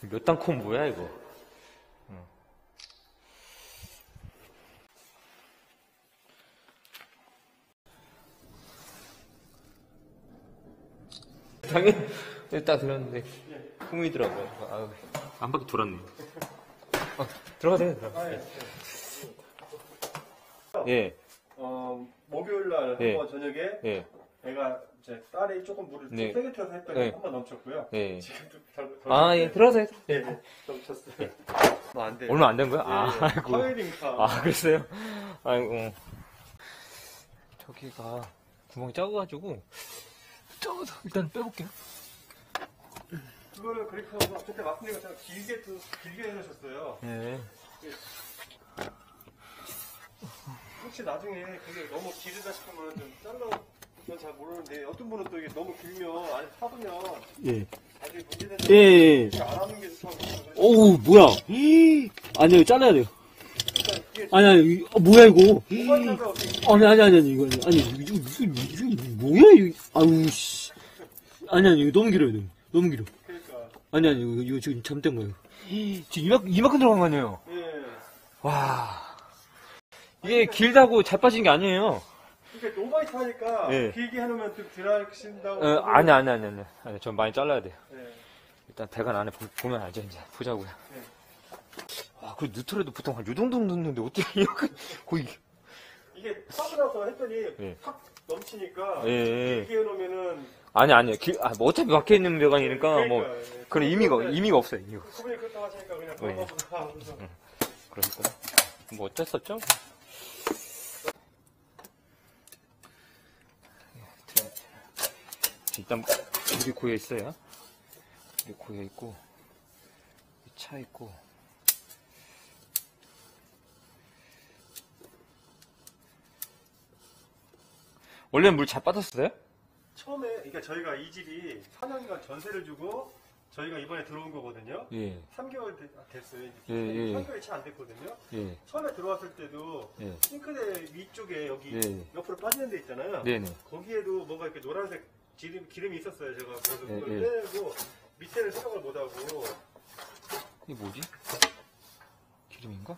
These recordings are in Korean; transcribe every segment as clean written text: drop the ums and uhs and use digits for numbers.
몇 단 콤보야 이거. 당연히 딱 들었는데 꿈이더라고요. 아유, 한 바퀴 돌았네. 들어가세요. 예. 목요일날 예. 한번 저녁에 예. 애가 이제 딸이 조금 물을 좀 네. 세게 틀어서 했더니 네. 한 번 넘쳤고요. 예. 지금 좀 아, 예. 들어가세요. 예, 넘쳤어요. 뭐 안 돼요. 얼마 안 된 거야? 예, 아, 아이고. 화요일이니까. 아, 그랬어요? 아이고. 저기가 구멍이 작아가지고, 작아서 일단 빼볼게요. 그거를 그렇게 하고 그때 말씀드린 것처럼 길게 해놓으셨어요. 예. 혹시 나중에 그게 너무 길다 싶으면 좀 잘라. 전 잘 모르는데 어떤 분은 또 이게 너무 길면 안에 타보면 예. 나중에 문제되는 예, 예. 안 하는 게 좋다고. 어우, 뭐야. 아니요, 잘라야 돼요. 아니, 뭐야, 이거. 아니, 이거. 이거 뭐야, 이거. 아우, 씨. 아니, 이거 너무 길어요, 너무 길어. 그러니까. 아니, 이거 지금 잘못된 거예요. 지금 이만큼 들어간 거 아니에요? 예. 와. 이게 길다고 잘 빠진 게 아니에요. 그러니까 오바이트 하니까 예. 길게 해놓으면 좀 덜하신다고. 아니. 전 많이 잘라야 돼요. 예. 일단 배관 안에 보면 알죠, 이제. 보자고요. 네. 와, 그 뉴트럴도 보통 한 요 정도 넣는데 어떻게 이렇게 거의. 이게 타고 나서 했더니 예. 확 넘치니까 예. 길게 해놓으면은 아니요. 뭐 어차피 막혀 있는 배관이니까 뭐 예. 그런 의미가 없어요. 의미가. 그분이 그렇다고 하시니까 그냥 예. 넘어보다 하면서. 그러니까 뭐 어쩔 수 없죠. 일단 물이 고여 있어요. 물이 고여 있고 차 있고. 원래는 물 잘 빠졌어요? 처음에 그러니까 저희가 이 집이 4년간 전세를 주고 저희가 이번에 들어온 거거든요. 예. 3개월 됐어요. 예, 예. 3개월이 채 안 됐거든요. 예. 처음에 들어왔을 때도 예. 싱크대 위쪽에 여기 예. 옆으로 빠지는 데 있잖아요. 네네. 거기에도 뭔가 이렇게 노란색 기름이 있었어요. 제가 그래서 예, 그걸 예. 빼고 밑에는 생각을 못하고 이게 뭐지? 기름인가?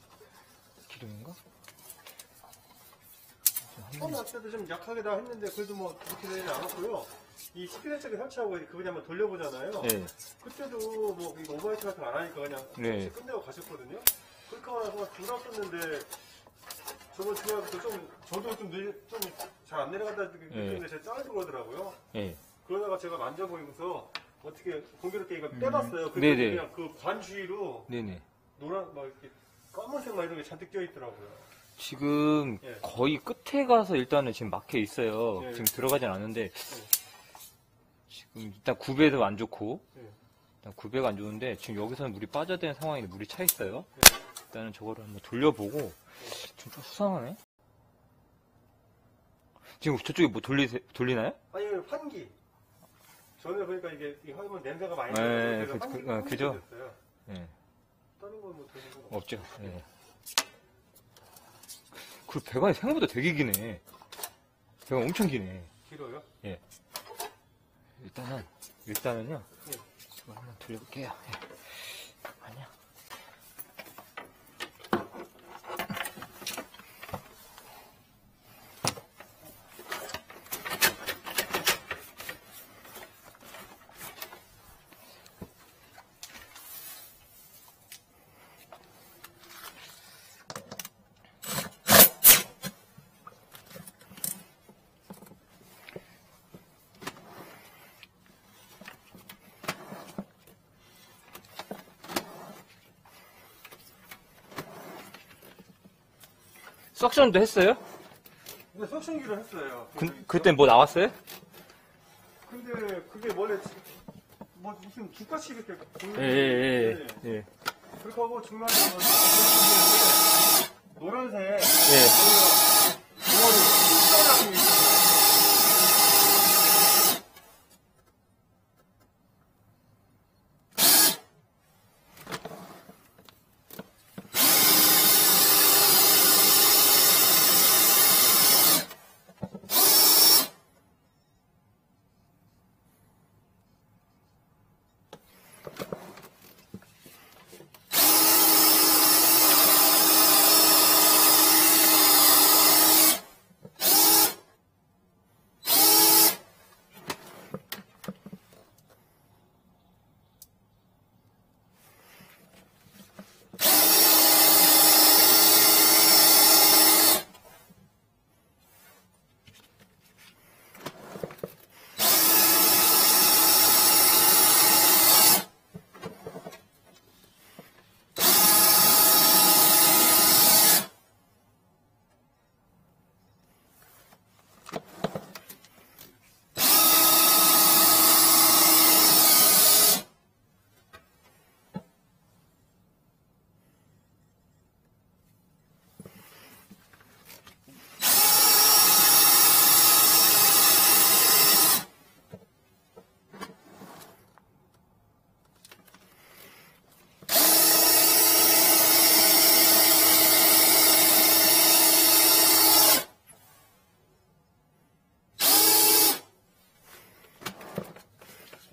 처음에 할 때도 좀 약하게 다 했는데 그래도 뭐 그렇게 되지 않았고요. 이 스크린 쪽에 설치하고 그냥 한번 돌려보잖아요. 네. 그때도 뭐 이거 오버라이트 같은 거 안 하니까 그냥 네. 끝내고 가셨거든요. 그렇게 하고 나서 중간 썼는데 저번 주말부터 저도 좀 잘 안 내려간다 느꼈는데 제가 짜증 그러더라고요. 예. 그러다가 제가 만져보면서 어떻게 공교롭게 이거 빼봤어요. 네네. 근데 그냥 그 관 주위로 네네. 노란 막 이렇게 검은색 막 이런 게 잔뜩 껴 있더라고요. 지금 예. 거의 끝에 가서 일단은 지금 막혀 있어요. 예. 지금 들어가진 않는데 지금 일단 구배도 안 좋고 예. 일단 구배가 안 좋은데 지금 여기서는 물이 빠져야 되는 상황인데 물이 차 있어요. 예. 일단은 저거를 한번 돌려보고 좀 수상하네. 지금 저쪽에 뭐 돌리나요? 아니 환기. 저는 그러니까 이게 하면 냄새가 많이 네, 나요. 그죠? 예. 다른 건뭐 되는 건 없죠. 예. 그 배관이 생각보다 되게 기네. 배관 엄청 기네. 길어요? 예. 일단은요. 예. 저걸 한번 돌려볼게요. 예. 아니야. 석션도 했어요? 근데 석션기를 했어요. 그때 뭐 나왔어요? 근데 그게 원래 뭐 무슨 두가시 이렇게 예. 그렇게 하고 중간에 노란색 예. 덩어리 찢어나가는 게 있어요.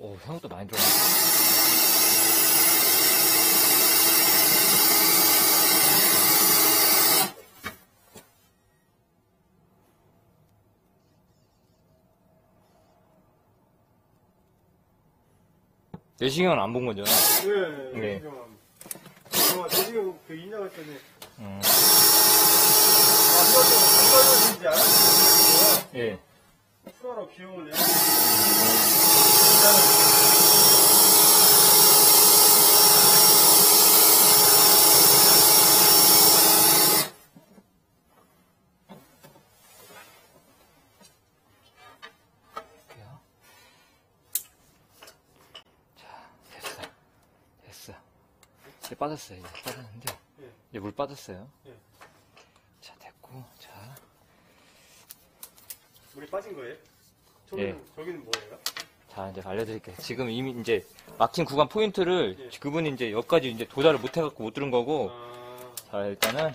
오, 생각보다 많이 들어가네. 내시경은 안 본 거죠? 네, 네. 내시경 그 인양할 때는 음. 건강해진지 알았어요. 예. 프로로 비용을 내고 볼게요. 자, 됐어. 이제 빠졌어요. 이제 빠졌는데, 예. 이제 물 빠졌어요. 예. 자, 됐고, 자. 물이 빠진 거예요? 예. 저기는 뭐예요? 자, 이제 알려드릴게요. 지금 이미 이제 막힌 구간 포인트를 예. 그분이 이제 여기까지 이제 도달을 못해갖고 못 들은 거고, 아, 자, 일단은,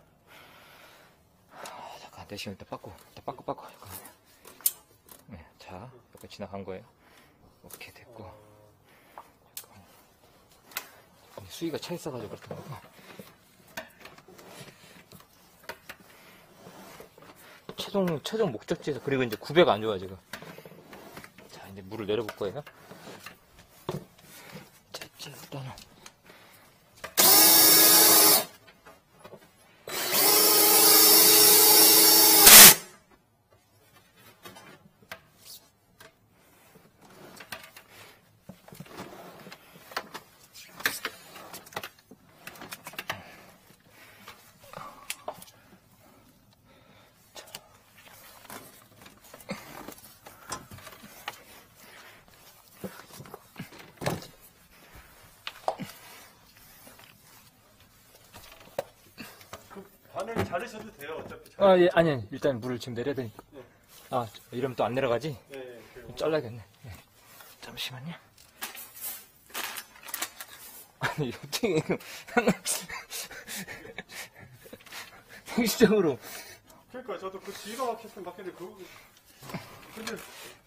잠깐, 내시경 일단 빠꾸. 잠깐만요. 네, 자, 여기 지나간 거예요. 오케이, 됐고. 잠깐만요. 수위가 차 있어가지고 그렇던 거고. 최종 목적지에서, 그리고 이제 구배가 안 좋아, 지금. 자, 이제 물을 내려볼 거예요. 자, 일단은. 반응이 자르셔도 돼요. 어차피. 아, 예, 아니, 일단 물을 지금 내려야 되니까. 네. 아, 이러면 또 안 내려가지? 예, 예. 잘라야겠네. 예. 잠시만요. 아니, 어떻게, 상식적으로. 그러니까 저도 그 뒤가 막혔으면 막혔는데 근데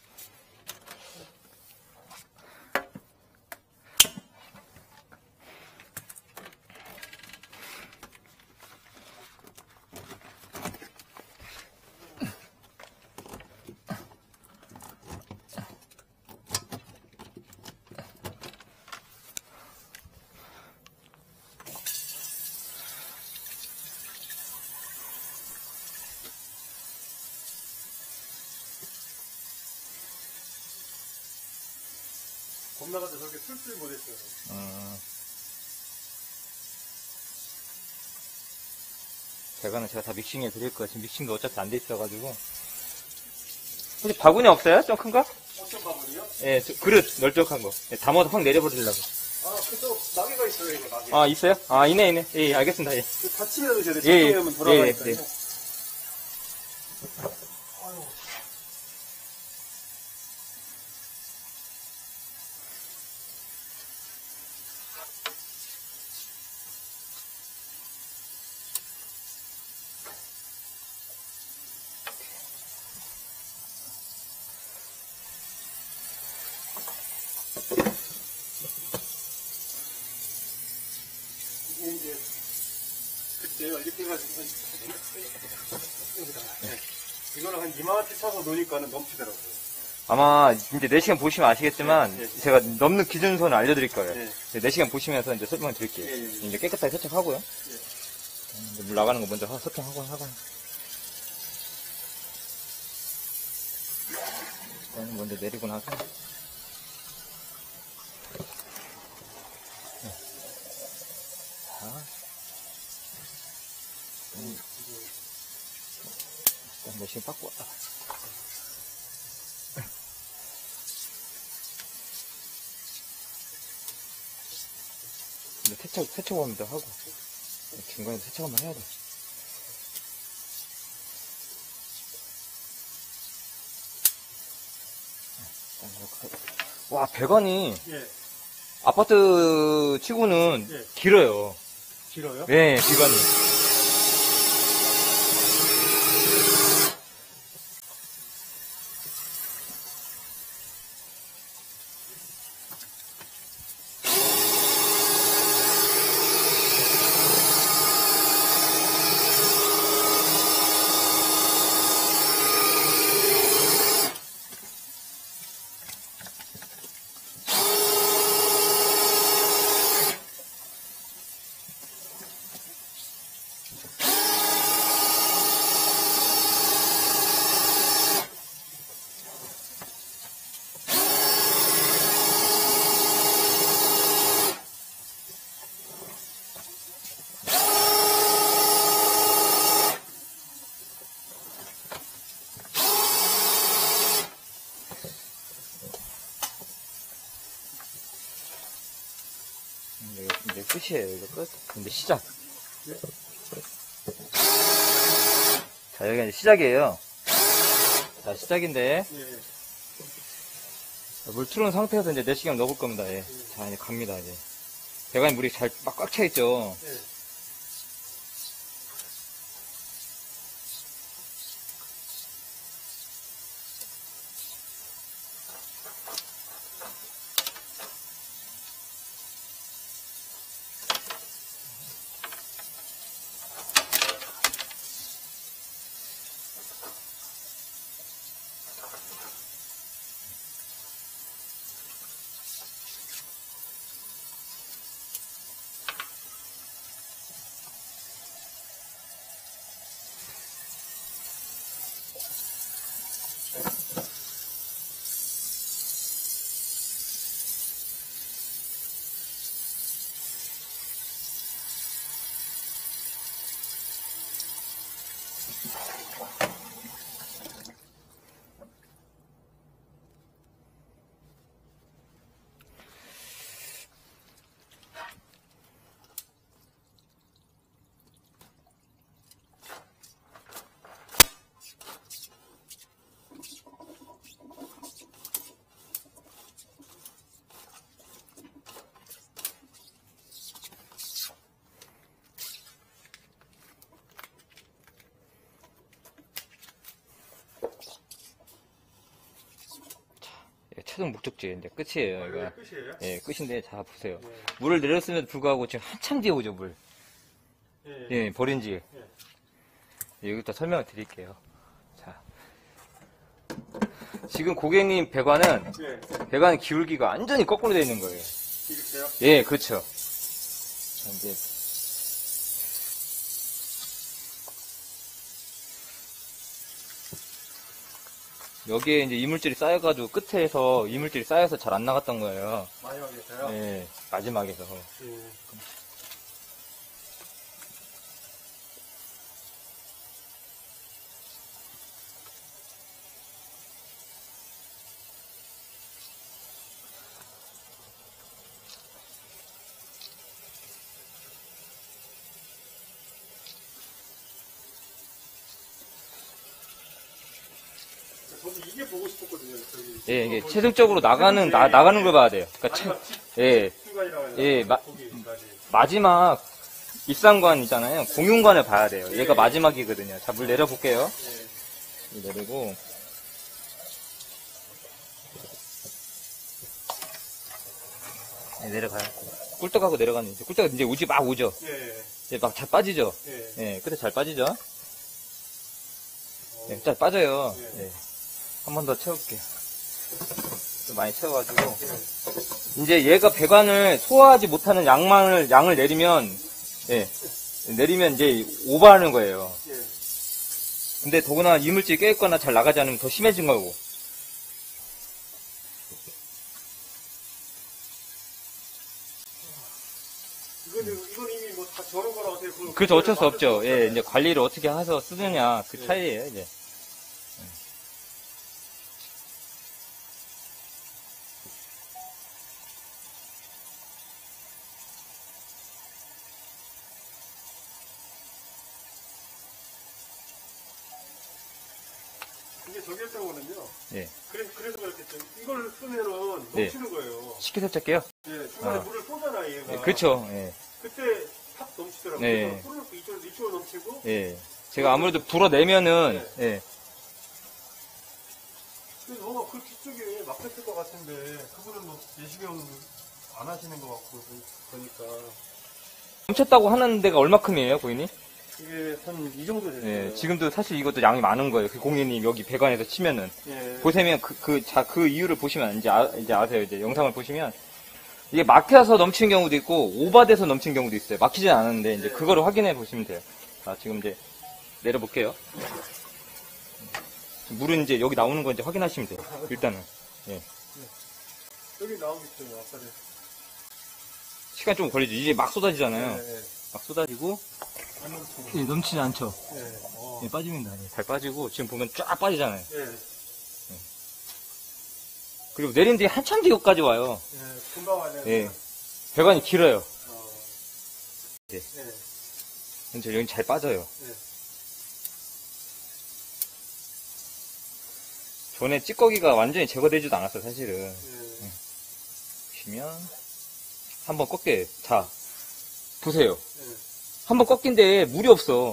겁나가지고 저렇게 술술 못했어요. 배관은 제가 다 믹싱해 드릴 거예요. 지금 믹싱도 어차피 안 돼 있어가지고. 혹시 바구니 없어요? 좀 큰 거? 어떤 가물이요? 예, 그릇 넓적한 거. 예, 담아서 확 내려버리려고. 아, 그쪽 나게가 있어요, 이거 나게. 아, 있어요? 아, 있네. 예, 알겠습니다. 예. 그 다치면 이제 예, 예. 작동하면 돌아가니까요. 예, 예. 아유. 이게 이제 그때 이렇게 해가지고 여기다가 이거는 한 2만원치 차서 놓으니까는 넘치더라고요. 아마 이제 4시간 보시면 아시겠지만 예, 예. 제가 넘는 기준선을 알려드릴 거예요. 예. 4시간 보시면서 이제 설명 드릴게요. 예, 예. 이제 깨끗하게 세척하고요. 이제 물 나가는 거 먼저 세팅하고 하고요. 일단 먼저 내리고 나서 자, 일단 4시간 닦고 왔다. 근데 세척 한번 더 하고 중간에 세척 한번 해야 돼. 와, 배관이 예. 아파트 치고는 예. 길어요. 길어요? 네, 배관이. 이제 끝이에요. 이거 끝. 근데 시작. 자, 여기가 이제 시작이에요. 자, 시작인데. 예. 물 틀어놓은 상태에서 이제 내시경 넣어볼 겁니다. 예. 자, 이제 갑니다. 이제. 배관에 물이 잘 막 꽉 차 있죠. 예. 최종 목적지 이제 끝이에요. 이거 이거. 끝이에요? 예, 끝인데 자 보세요. 예. 물을 내렸음에도 불구하고 지금 한참 뒤에 오죠 물. 예. 예, 버린 지. 예. 여기부터 설명을 드릴게요. 자, 지금 고객님 배관은 예. 기울기가 완전히 거꾸로 되어 있는 거예요. 이렇게요? 예, 그렇죠. 자, 이제 여기에 이제 이물질이 쌓여가지고 끝에서 이물질이 쌓여서 잘 안 나갔던 거예요. 마지막에서요? 예, 마지막에서. 예. 저도 이게 보고 싶었거든요. 저기. 예, 이게 최종적으로 나가는 걸 봐야 돼요. 그러니까 마지막 집 예, 순간이라고 해야 예, 되나? 거기까지. 마지막 입상관 있잖아요. 공용관을 봐야 돼요. 얘가 예. 마지막이거든요. 자, 물 내려볼게요. 예. 내리고. 네, 내려가요. 꿀떡하고 내려가는, 꿀떡 이제 우지 막 오죠. 예. 이제 막 잘 빠지죠. 예. 예, 끝에 잘 빠지죠. 예, 잘 빠져요. 예. 예. 한 번 더 채울게요. 좀 많이 채워가지고. 예. 이제 얘가 배관을 소화하지 못하는 양을 내리면, 예, 내리면 이제 오버하는 거예요. 예. 근데 더구나 이물질이 껴있거나 잘 나가지 않으면 더 심해진 거고. 이건 이미 뭐 다 저런 거라 어떻게 그래서 어쩔 수 없죠. 예, 이제 관리를 어떻게 해서 쓰느냐, 그 예. 차이예요, 이제. 이게 저기였던 거는요. 예. 그래서 그렇겠죠. 이걸 쓰면은 예. 넘치는 거예요. 식기세척기요? 예, 중간에 아. 물을 쏘잖아, 얘가. 예, 그쵸, 예. 그때 탁 넘치더라고요. 네. 그래서 풀을 이쪽으로 넘치고. 예. 제가 아무래도 불어내면은, 예. 그래서 그 뒤쪽에 막혔을 것 같은데, 그분은 뭐 내시경 안 하시는 것 같고, 그러니까. 훔쳤다고 하는 데가 얼마큼이에요, 고객님? 이게 한 이 정도 됐어요. 예, 지금도 사실 이것도 양이 많은 거예요. 그 고객님 여기 배관에서 치면은. 예. 보시면 그 이유를 보시면 이제 아세요. 이제 영상을 보시면. 이게 막혀서 넘치는 경우도 있고, 오버돼서 넘치는 경우도 있어요. 막히진 않았는데, 이제 그거를 확인해 보시면 돼요. 자, 지금 이제 내려볼게요. 물은 이제 여기 나오는 거 이제 확인하시면 돼요. 일단은. 예. 여기 나오겠죠, 아까는. 시간 좀 걸리죠. 이제 막 쏟아지잖아요. 예. 막 쏟아지고, 안 넘치고. 예, 넘치지 않죠. 예. 예, 빠집니다. 예, 잘 빠지고, 지금 보면 쫙 빠지잖아요. 예. 그리고 내린 뒤에 한참 뒤까지 와요. 예. 금방 와야 예. 돼. 배관이 길어요. 네. 근데 여기 잘 빠져요. 네. 전에 찌꺼기가 완전히 제거되지도 않았어, 사실은. 네. 보시면, 한번 꺾게. 자, 보세요. 네. 한번 꺾인데 물이 없어.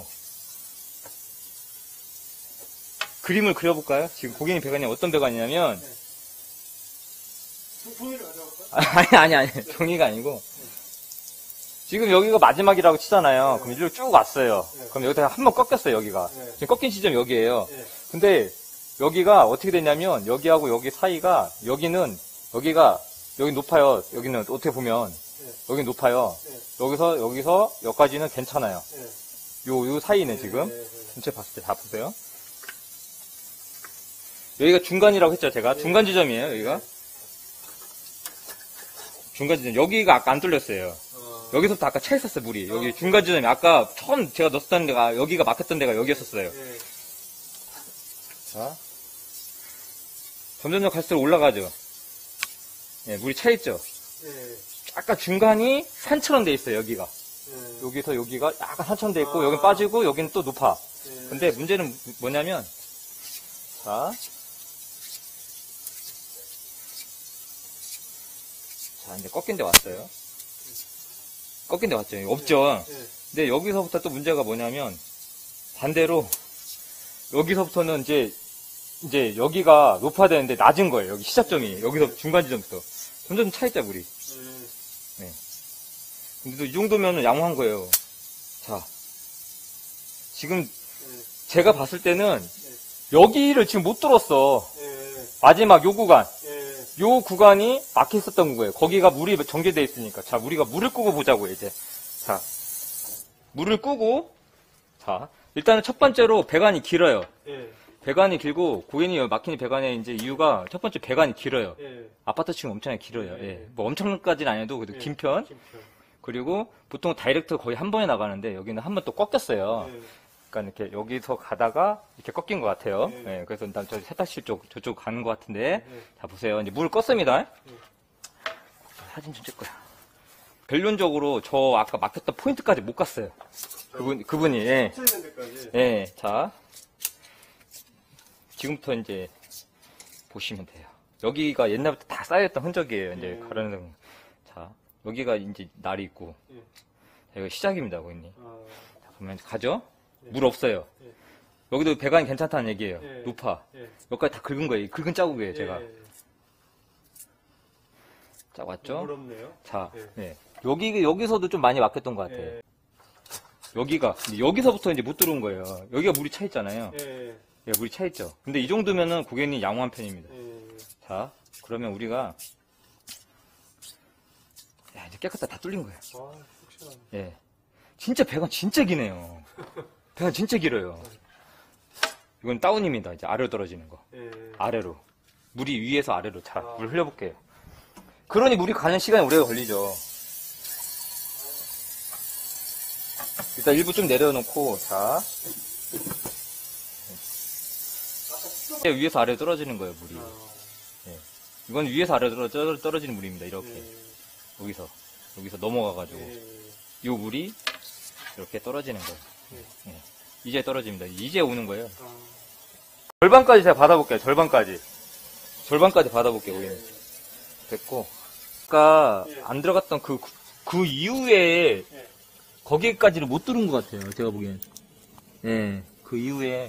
그림을 그려볼까요? 지금 고객님 배관이 어떤 배관이냐면, 종이를 가져갈까요? 아니, 종이가 아니고, 지금 여기가 마지막이라고 치잖아요. 그럼 이리로 쭉 왔어요. 네. 그럼 여기다가 한번 꺾였어요, 여기가. 네. 지금 꺾인 지점이 여기에요. 네. 근데 여기가 어떻게 됐냐면 여기하고 여기 사이가 여기가 여기 높아요. 여기는 어떻게 보면 네. 여기 높아요. 네. 여기서 여기까지는 괜찮아요. 네. 요 사이는 네. 지금 네. 네. 전체 봤을 때 다 보세요. 여기가 중간이라고 했죠, 제가. 네. 중간 지점이에요, 여기가. 중간 지점. 여기가 아까 안 뚫렸어요. 여기서부터 아까 차 있었어요, 물이. 여기 중간 지점이. 아까 처음 제가 넣었던 데가, 여기가 막혔던 데가 여기였었어요. 네. 자. 점점 갈수록 올라가죠. 예, 물이 차 있죠. 네. 아까 중간이 산처럼 돼 있어요, 여기가. 네. 여기서 여기가 약간 산처럼 돼 있고, 여긴 빠지고, 여기는 또 높아. 네. 근데 문제는 뭐냐면, 자. 자, 이제 꺾인 데 왔어요. 꺾인 데 왔죠. 없죠. 네. 근데 여기서부터 또 문제가 뭐냐면, 반대로, 여기서부터는 이제 여기가 높아야 되는데 낮은 거예요. 여기 시작점이. 여기서 중간 지점부터. 점점 차 있다, 물이. 네. 근데 또 이 정도면 양호한 거예요. 자. 지금 제가 봤을 때는 여기를 지금 못 뚫었어. 네. 마지막 요 구간. 네. 요 구간이 막혀 있었던 거예요. 거기가 물이 정제되어 있으니까. 자, 우리가 물을 끄고 보자고요, 이제. 자. 물을 끄고, 자. 일단은 첫 번째로 배관이 길어요. 네. 배관이 길고, 고객님이 막히는 배관의 이제 이유가 첫 번째 배관이 길어요. 네. 아파트 층은 엄청나게 길어요. 네. 예. 뭐 엄청까지는 아니어도 그래도 네. 긴 편. 김편. 그리고 보통 다이렉트 거의 한 번에 나가는데 여기는 한 번 또 꺾였어요. 네. 그러니까 이렇게 여기서 가다가 이렇게 꺾인 것 같아요. 네. 예, 그래서 일단 저 세탁실 저쪽 가는 것 같은데 네. 자 보세요. 이제 물을 껐습니다. 네. 사진 좀 찍고요. 결론적으로 저 아까 막혔던 포인트까지 못 갔어요. 그분이 예. 붙여 있는 데까지. 예, 자 지금부터 이제 보시면 돼요. 여기가 옛날부터 다 쌓여있던 흔적이에요. 이제 가르는 자 여기가 이제 날이 있고 예. 자, 여기 시작입니다, 고객님. 아. 자, 그러면 가죠. 네. 물 없어요. 네. 여기도 배관이 괜찮다는 얘기예요. 네. 높아. 예. 여기까지 다 긁은 거예요. 긁은 자국이에요, 제가. 예. 짝 왔죠? 부럽네요. 자, 네. 네. 여기서도 좀 많이 막혔던 것 같아요. 예. 근데 여기서부터 이제 못 들어온 거예요. 여기가 물이 차 있잖아요. 예. 예, 물이 차 있죠. 근데 이 정도면은 고객님 양호한 편입니다. 예. 자, 그러면 우리가, 야, 이제 깨끗하게 다 뚫린 거예요. 아, 속 시원하네. 예. 진짜 배관 진짜 기네요. 배관 진짜 길어요. 이건 다운입니다. 이제 아래로 떨어지는 거. 예. 아래로. 물이 위에서 아래로. 자, 아. 물 흘려볼게요. 그러니 물이 가는 시간이 오래 걸리죠. 일단 일부 좀 내려놓고, 자. 위에서 아래로 떨어지는 거예요, 물이. 아. 이건 위에서 아래로 떨어지는 물입니다, 이렇게. 예. 여기서 넘어가가지고. 예. 이 물이 이렇게 떨어지는 거예요. 예. 예. 이제 떨어집니다. 이제 오는 거예요. 아. 절반까지 제가 받아볼게요, 절반까지 받아볼게요, 우리는. 됐고. 아까 예. 안 들어갔던 그 이후에 예. 거기까지를 못 뚫은 것 같아요, 제가 보기엔. 예, 그 이후에.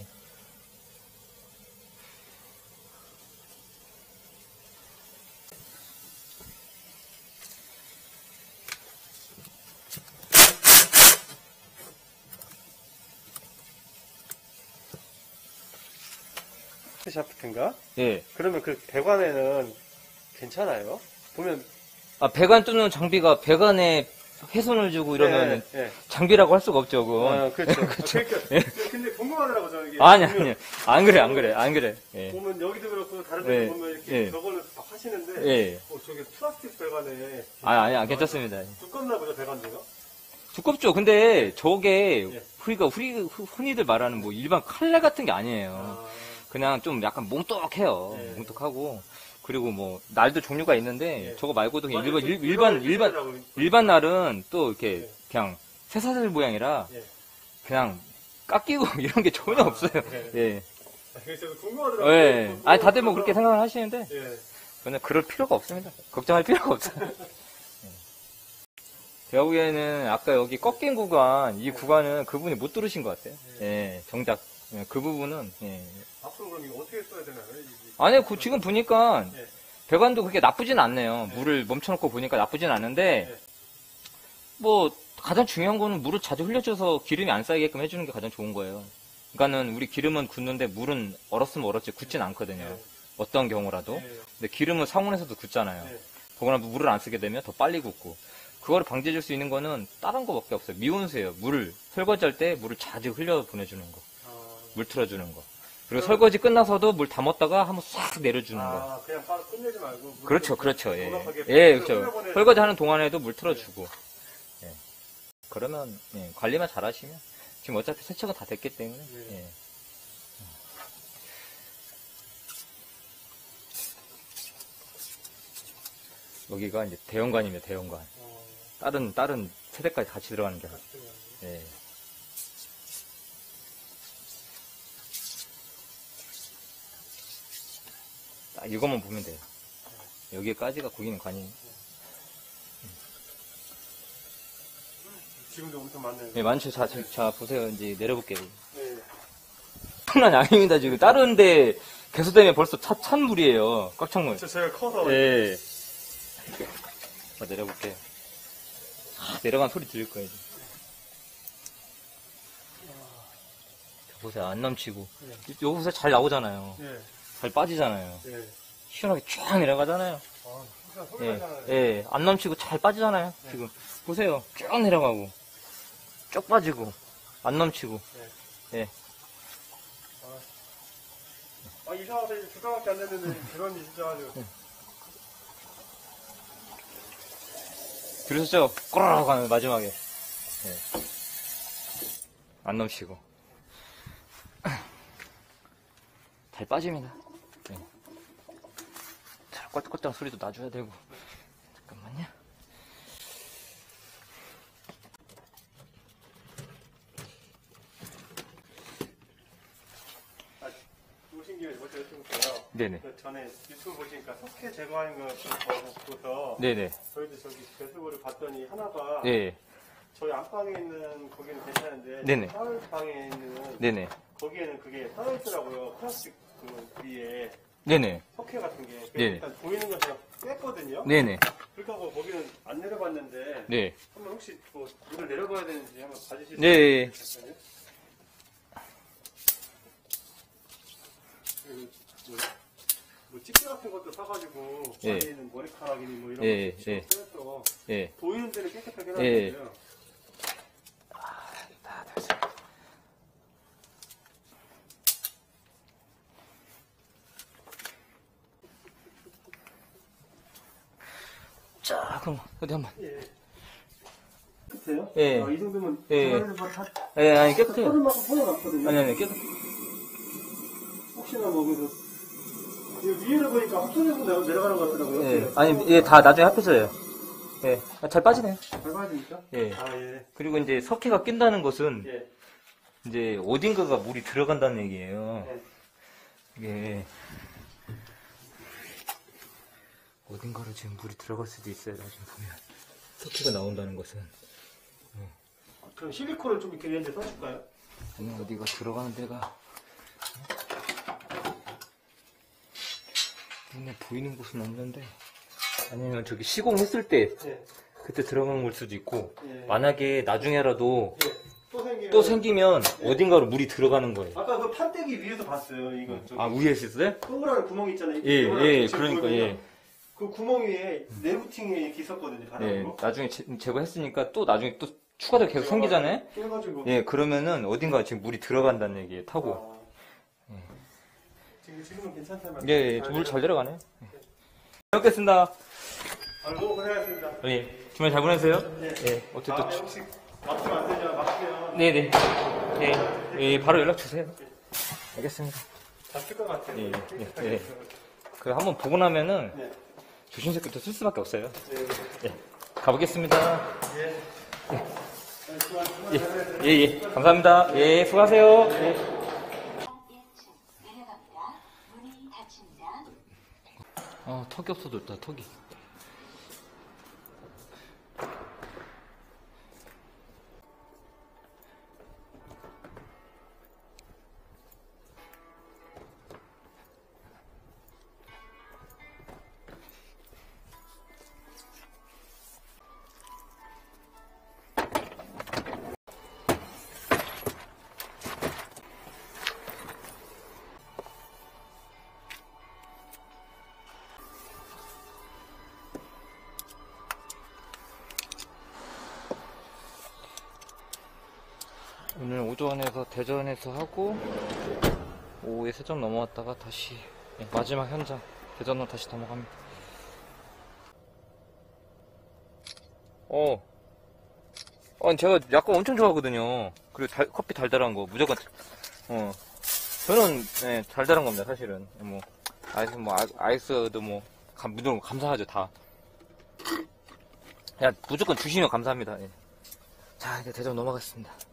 샤프트인가? 예. 그러면 그 배관에는 괜찮아요? 보면 아, 배관 뚫는 장비가 배관에 훼손을 주고 이러면 예, 예. 장비라고 할 수가 없죠, 그거. 아, 그렇죠. 그러니까, 근데 궁금하더라고 저 이게. 아니. 보면, 안 그래. 예. 보면 여기도 그렇고 다른 네. 데도 보면 이렇게 예. 저거는 다 하시는데 예. 저게 플라스틱 배관에 아니, 괜찮습니다. 두껍나 보죠 배관도가? 두껍죠. 근데 저게 예. 우리가 흔히들 말하는 뭐 일반 칼날 같은 게 아니에요. 아, 그냥 좀 약간 몽떡해요. 예. 몽떡하고. 그리고 뭐 날도 종류가 있는데 예. 저거 말고도 그냥 맞아요. 일반 날은 또 이렇게 예. 그냥 쇠사슬 모양이라 예. 그냥 깎이고 이런 게 전혀 없어요. 예. 그래서 궁금하더라고요. 예. 아니, 다들 뭐 그렇게 생각을 하시는데, 예. 저는 그럴 필요가 없습니다. 걱정할 필요가 없어요. 예. 제가 보기에는 아까 여기 꺾인 구간, 이 구간은 그분이 못 들으신 것 같아요. 예, 정작. 예, 그 부분은, 예. 앞으로 그럼 이거 어떻게 써야 되나요? 아니, 지금 보니까, 예. 배관도 그렇게 나쁘진 않네요. 물을 멈춰놓고 보니까 나쁘진 않은데, 예. 뭐, 가장 중요한 거는 물을 자주 흘려줘서 기름이 안 쌓이게끔 해주는 게 가장 좋은 거예요. 그러니까는 우리 기름은 굳는데 물은 얼었으면 얼었지 굳진 않거든요. 예. 어떤 경우라도. 예. 근데 기름은 상온에서도 굳잖아요. 예. 더구나 물을 안 쓰게 되면 더 빨리 굳고. 그거를 방지해줄 수 있는 거는 다른 거밖에 없어요. 미온수예요. 물을, 설거지할 때 물을 자주 흘려 보내주는 거. 물 틀어주는 거. 그리고 설거지 끝나서도 물 담았다가 한번 싹 내려주는 거. 그냥 바로 끝내지 말고. 그렇죠, 그렇죠. 예. 정확하게 예, 물을 그렇죠. 흘려보내는 설거지 하는 동안에도 물 틀어주고. 예. 그러면, 예, 관리만 잘 하시면. 지금 어차피 세척은 다 됐기 때문에. 예. 예. 여기가 이제 대형관입니다, 대형관. 다른 세대까지 같이 들어가는 게 아니라. 예. 딱 이것만 보면 돼요. 여기까지가 고기는 관이. 지금도 엄청 많네요. 예, 많죠. 자, 보세요. 이제 내려볼게요. 네. 장난 아닙니다, 지금. 다른데 개수되면 벌써 찬 물이에요. 꽉 찬 물. 제가 커서. 예. 내려볼게요. 내려간 소리 들릴 거예요. 보세요. 안 넘치고. 여기서 잘 나오잖아요. 예. 잘 빠지잖아요. 예. 시원하게 쫙 내려가잖아요. 진짜 소리 예, 나잖아요. 예. 안 넘치고 잘 빠지잖아요. 지금. 보세요. 쭉 내려가고. 쭉 빠지고. 안 넘치고. 예. 이사와서 이제 2달밖에 안 됐는데, 그런지 진짜 아주. 들으셨죠? 꼬르륵 하는 마지막에. 예. 안 넘치고. 잘 빠집니다. 예. 잘 껐덕껐덕 소리도 놔줘야 되고. 잠깐만요. 오신 김에 먼저 여쭤볼게요. 네네. 그 전에 유튜브 보시니까 석회 제거하는 거 보고서 네네. 저희도 저기 배수구를 봤더니 하나가 예. 저희 안방에 있는 거기는 괜찮은데 네네. 하늘방에 있는 네네. 거기에는 그게 떠있더라고요. 플라스틱 그 위에 네네. 석회 같은 게. 그래서 네네. 일단 보이는 거 제가 뺐거든요. 네네. 그렇게 하고 거기는 안 내려봤는데 네. 한번 혹시 뭐 물을 내려봐야 되는지 한번 봐주실 수 네. 있을까요? 뭐 집게 같은 것도 사가지고 예. 안에 있는 머리카락이니 뭐 이런 예, 거 예. 떼서 예. 보이는 데는 깨끗하게 예. 해놨는데요. 자, 그럼 어디 한번. 예. 깨끗해요? 예. 이 정도면 예. 제가 다 예, 아니 깨끗해요. 서른만큼 퍼져놨거든요. 아니 깨끗. 혹시나 뭐 그래서 이 위에를 보니까 합선해서 내려가는 것 같더라고요. 예. 아니 예, 다 나중에 합해져요. 예. 잘 빠지네요. 잘 봐야되니까? 예. 아 예. 그리고 이제 석회가 낀다는 것은 예. 이제 어딘가가 물이 들어간다는 얘기예요. 예. 이게 어딘가로 지금 물이 들어갈 수도 있어요. 나중에 보면 석회가 나온다는 것은 그럼 실리콘을 좀 이렇게 얘한테 써줄까요? 아니 어디가 들어가는 데가 눈에 보이는 곳은 없는데 아니면 저기 시공했을 때 예. 그때 들어간 걸 수도 있고 예. 만약에 나중에라도 예. 또 생기면 어딘가로 물이 들어가는 거예요. 아까 그 판때기 위에서 봤어요. 이거 저기 아 위에 있었어요? 동그란 구멍 있잖아요. 예, 예, 지금 그러니까 보이면 예. 그 구멍 위에 내부팅에 이렇게 있었거든요. 예, 바닥으로. 나중에 제거했으니까 또 나중에 또 추가로 계속 생기잖아요. 그래가지고 예, 그러면은 어딘가 지금 물이 들어간다는 얘기예요. 타고. 지금은 괜찮다면. 예, 물 잘 들어가네. 잘 먹겠습니다. 아이고 고생하셨습니다. 예, 주말 잘 보내세요. 예. 예, 어쨌든 다음에 혹시 막히면 안 되죠? 막히면 네네. 예, 예, 바로 연락 주세요. 알겠습니다. 잡힐 것 같아요. 예, 깨끗하게. 예. 그 한번 보고 나면은 네. 조심스럽게 또 쓸 수밖에 없어요. 네. 예, 가보겠습니다. 예. 예, 예. 감사합니다. 예, 수고하세요. 예. 턱이 없어도 좋다, 턱이. 오늘 오전에서 대전에서 하고 오후에 세전 넘어왔다가 다시 마지막 현장 대전으로 다시 넘어갑니다. 아니 제가 약간 엄청 좋아하거든요. 그리고 커피 달달한 거 무조건 저는 달달한 겁니다 사실은. 뭐 아이스도 무조건 감사하죠 다. 야 무조건 주시면 감사합니다. 자 이제 대전 넘어가겠습니다.